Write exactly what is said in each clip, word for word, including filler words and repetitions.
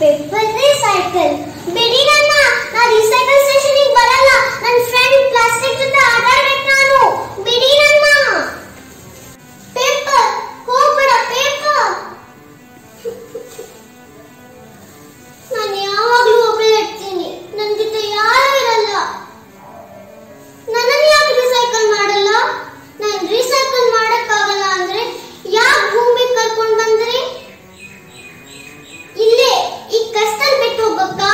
Paper recycle. ಬಿಡಿ ನನ್ನ, ನಾ ರೀಸೈಕಲ್ ಸ್ಟೇಷನ್ಗೆ ಬರಲ್ಲ. ನನ್ನ ಫ್ರೆಂಡ್ ಪ್ಲಾಸ್ಟಿಕ್ ಜೊತೆ ಆಟ ಆಡ್ಬೇಕು ನಾನು. ಬಿಡಿ ನನ್ನ. ಪೇಪರ್ ಹೋಗ್ಬೇಡ ಪೇಪರ್. ನಾನು ಯಾವಾಗಲೂ ಒಬ್ಬಳೇ ಇರ್ತೀನಿ, ನನ್ನ ಜೊತೆ ಯಾರು ಇರಲ್ಲ. ನನ್ನನ್ನು ಯಾಕೆ ರೀಸೈಕಲ್ ಮಾಡಲ್ಲ? ನಾನು ರೀಸೈಕಲ್ ಮಾಡಕ್ಕಾಗಲ್ಲ ಅಂದ್ರೆ ಯಾಕೆ ಭೂಮಿಗೆ ಕರ್ಕೊಂಡು ಬಂದ್ರಿ? ಇಲ್ಲೇ ಈ ಕಷ್ಟದಲ್ಲಿ ಬಿಟ್ಟು ಹೋಗಕ್ಕ?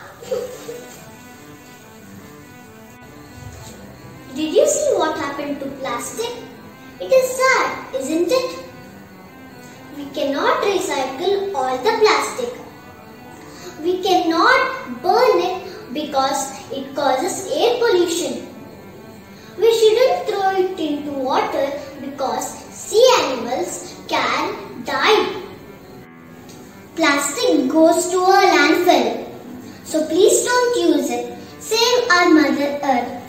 Did you see what happened to plastic? It is sad, isn't it? We cannot recycle all the plastic. We cannot burn it because it causes air pollution. We shouldn't throw it into water because sea animals can die. Plastic goes to a landfill, so please don't use it. Save our Mother Earth.